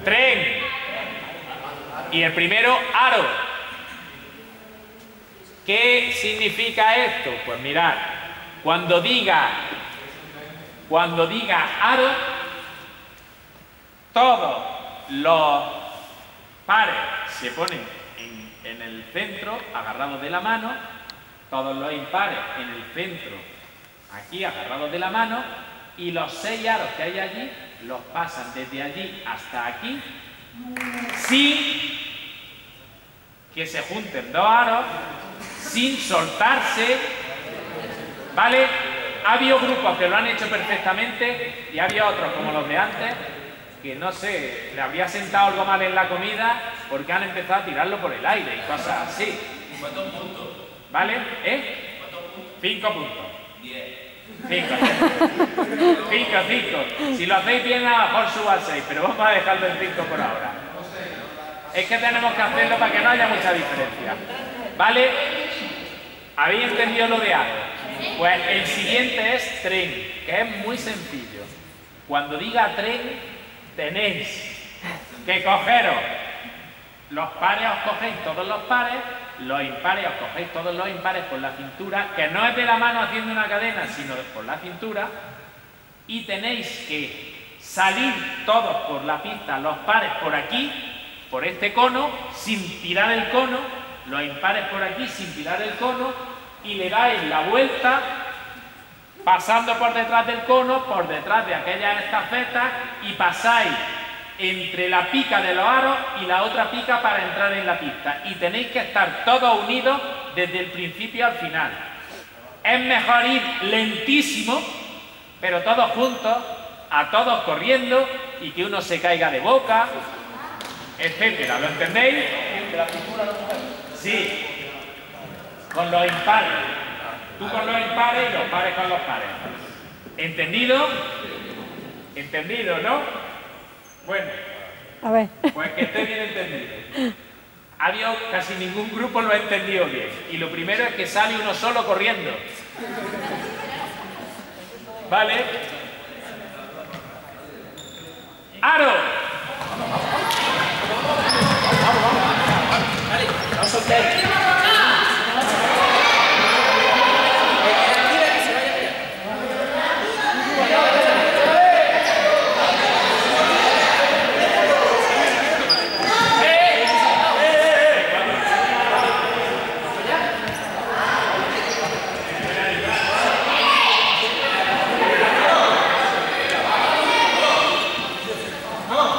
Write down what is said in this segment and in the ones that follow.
tren. Y el primero, aro. ¿Qué significa esto? Pues mirad, cuando diga aro, todos los pares se ponen en el centro, agarrados de la mano, todos los impares en el centro, aquí agarrados de la mano, y los 6 aros que hay allí los pasan desde allí hasta aquí, sin que se junten 2 aros, sin soltarse, ¿vale? Ha habido grupos que lo han hecho perfectamente y había otros, como los de antes, que no sé, le habría sentado algo mal en la comida porque han empezado a tirarlo por el aire y cosas así. ¿Cuántos puntos? ¿Vale? ¿Cuántos puntos? 5 puntos. 10. 5. Si lo hacéis bien, a lo mejor suba al 6, pero vamos a dejarlo en 5 por ahora. Es que tenemos que hacerlo para que no haya mucha diferencia. ¿Vale? ¿Habéis entendido lo de aro? Pues el siguiente es tren, que es muy sencillo. Cuando diga tren, tenéis que cogeros los pares, os cogéis todos los pares, los impares, os cogéis todos los impares por la cintura, que no es de la mano haciendo una cadena, sino por la cintura, y tenéis que salir todos por la pista, los pares por aquí, por este cono, sin tirar el cono, los impares por aquí, sin tirar el cono, y le dais la vuelta, pasando por detrás del cono, por detrás de aquellas estafetas, y pasáis entre la pica de los aros y la otra pica para entrar en la pista. Y tenéis que estar todos unidos desde el principio al final. Es mejor ir lentísimo, pero todos juntos, a todos corriendo, y que uno se caiga de boca, etcétera. ¿Lo entendéis? Sí. Con los impares. Tú con los impares y los pares con los pares. ¿Entendido? ¿Entendido, no? Bueno, a ver. Pues que esté bien entendido. Casi ningún grupo lo ha entendido bien. Y lo primero es que sale uno solo corriendo. ¿Vale? ¡Aro! No soltéis. ¡No!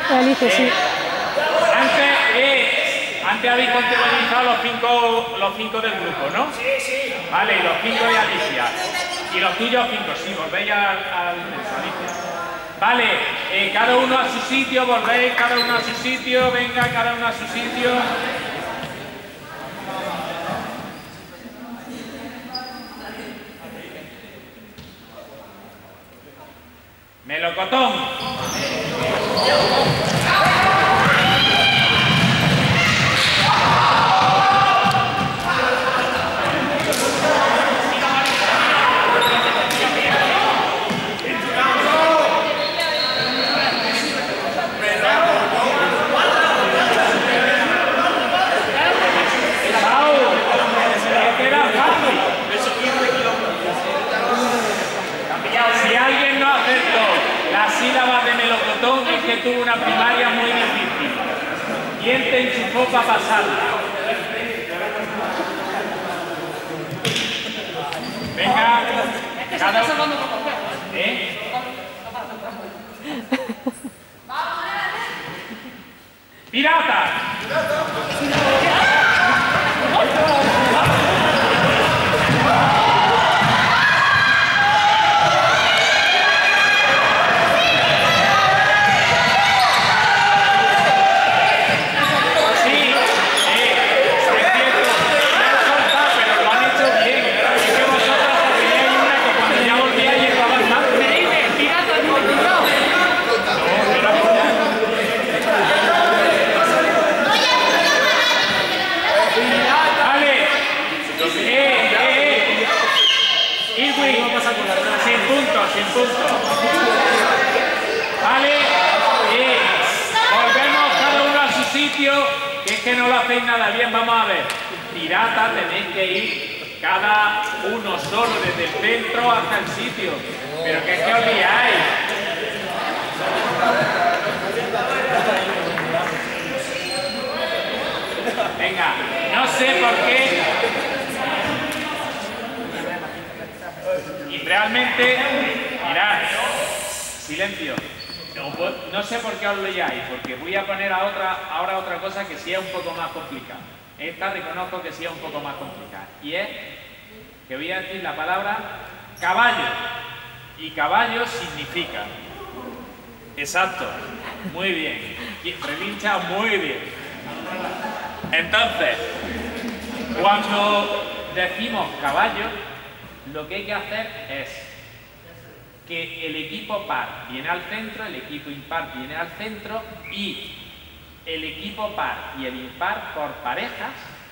Alicia, sí. Antes habéis contabilizado los cinco del grupo, ¿no? Sí, sí. Vale, y los 5 de Alicia. Y los tuyos 5, sí, volvéis al Alicia. Vale, cada uno a su sitio, volvéis cada uno a su sitio, venga, cada uno a su sitio. Melocotón. Es que tuvo una primaria muy difícil. ¿Quién te enchufó para pasarla? Venga, cada uno. ¡Pirata! Sin punto. Vale, volvemos cada uno a su sitio, que es que no lo hacéis nada bien. Vamos a ver, pirata, tenéis que ir cada uno solo desde el centro hasta el sitio, pero que es que os liáis. Venga, no sé por qué. Y realmente, mirad, silencio. No sé por qué os leáis, porque voy a poner ahora otra cosa que sí es un poco más complicada. Esta reconozco que sí es un poco más complicada. Y es que voy a decir la palabra caballo. Y caballo significa. Exacto. Muy bien. Relincha muy bien. Entonces, cuando decimos caballo, lo que hay que hacer es que el equipo par viene al centro, el equipo impar viene al centro y el equipo par y el impar por parejas,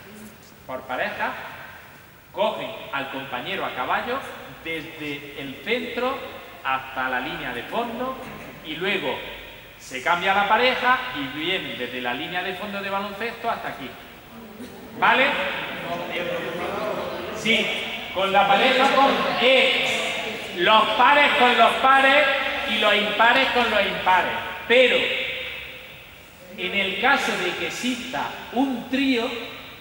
cogen al compañero a caballo desde el centro hasta la línea de fondo y luego se cambia la pareja y vienen desde la línea de fondo de baloncesto hasta aquí. ¿Vale? Sí, con la pareja con los pares con los pares y los impares con los impares. Pero en el caso de que exista un trío,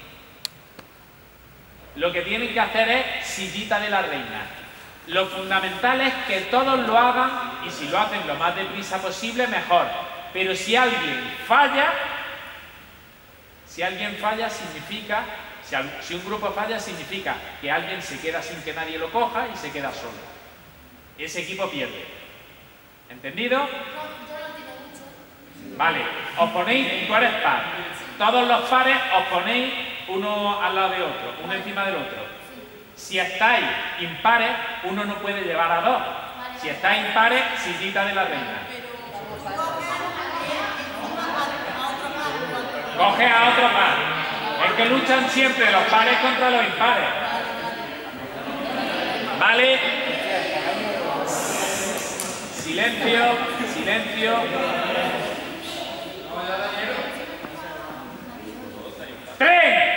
lo que tienen que hacer es sillita de la reina. Lo fundamental es que todos lo hagan y si lo hacen lo más deprisa posible, mejor. Pero si alguien falla significa, si un grupo falla, significa que alguien se queda sin que nadie lo coja y se queda solo. Ese equipo pierde. ¿Entendido? Vale, os ponéis, tú eres par. Todos los pares os ponéis uno al lado de otro, uno encima del otro. Si estáis impares, uno no puede llevar a dos. Si estáis impares, sillita de la reina. Coge a otro par. Es que luchan siempre los pares contra los impares. ¿Vale? Silencio, silencio. ¡Tres!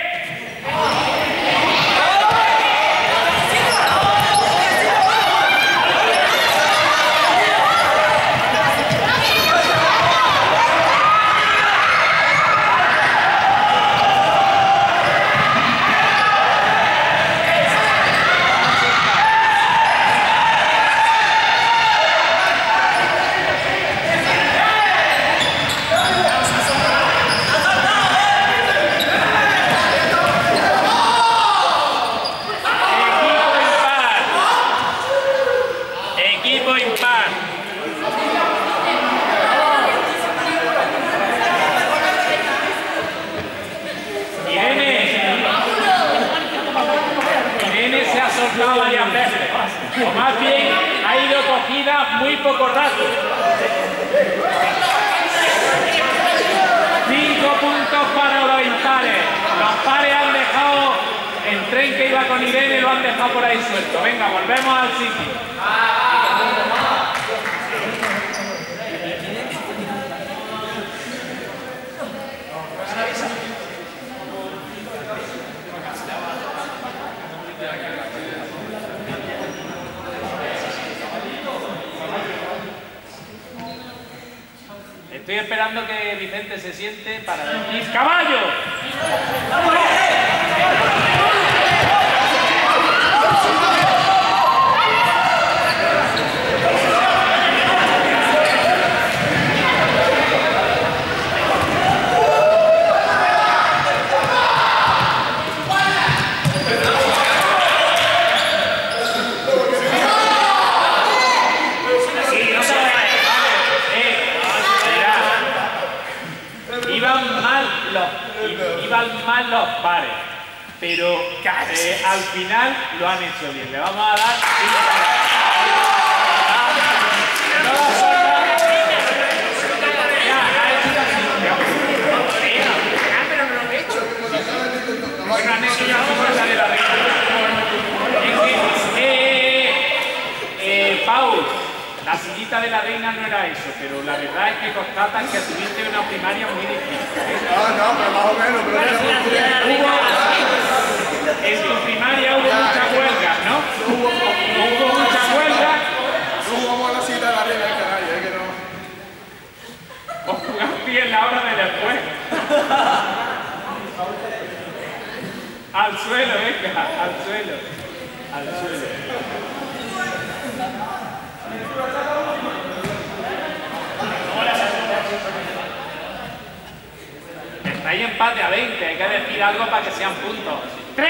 tren que iba con Irene lo han dejado por ahí suelto. Venga, volvemos al sitio. Estoy esperando que Vicente se siente para decir ¡caballo! Iban mal los pares, pero al final lo han hecho bien. Le vamos a dar... Bueno, han hecho una cosa de la reina. Pau, la sillita de la reina no era eso, pero la verdad es que constatan que tuviste una primaria muy difícil. No, pero más o menos, en tu primaria hubo muchas huelgas, ¿no? Hubo muchas huelgas. No jugamos a la cita de la reina de Canarias, es que no. O jugaste en la hora de después. Al suelo, venga, al suelo. Al suelo. Estáis empate a 20, hay que decir algo para que sean puntos. ¡3!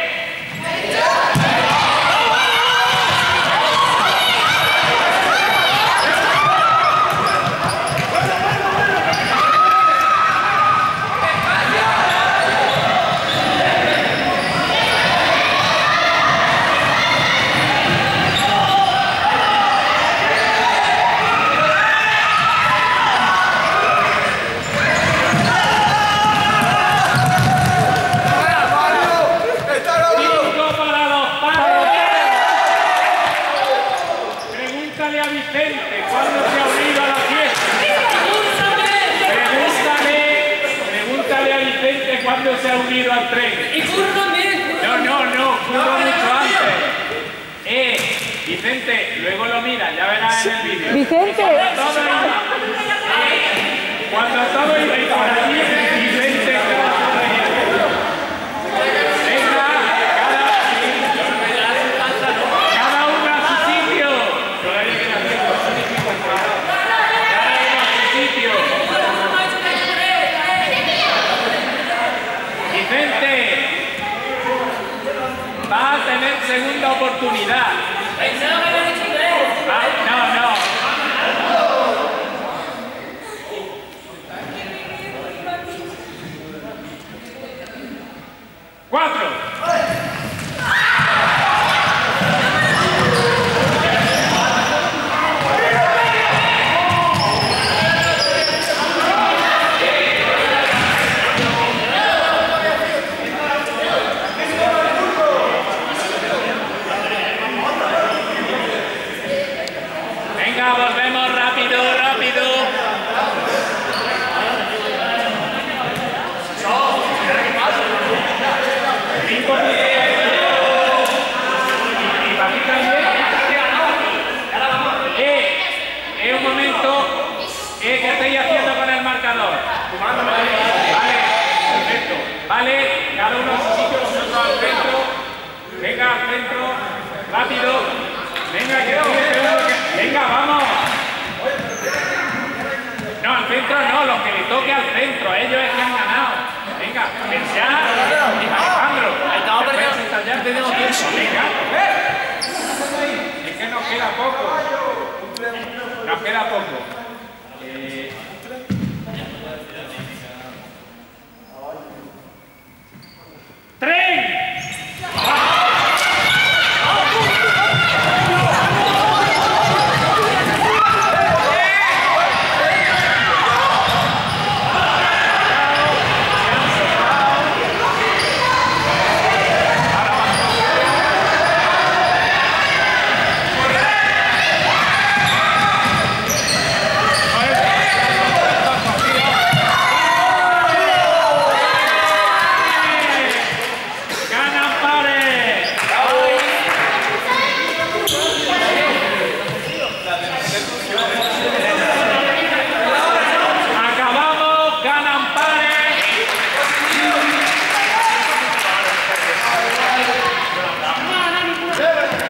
¿Cuándo se ha unido al tren? ¡Y Curro también! No, Curro mucho antes. Vicente, luego lo mira, ya verás en el vídeo. Vicente. Cuando todo iba por allí, Vicente cada uno a su sitio. Cada uno a su sitio. Vicente, va a tener segunda oportunidad. No. 4. Venga, volvemos rápido. Es un momento que estáis haciendo con el marcador. Vale, perfecto. Vale, cada uno a su sitio, vosotros al centro. Venga, al centro, rápido. Venga, vamos. No, al centro no, los que le toque al centro, ellos es que han ganado. Venga, pensad, Alejandro. Estamos perdiendo. Ya tenemos tiempo. Venga. Es que nos queda poco.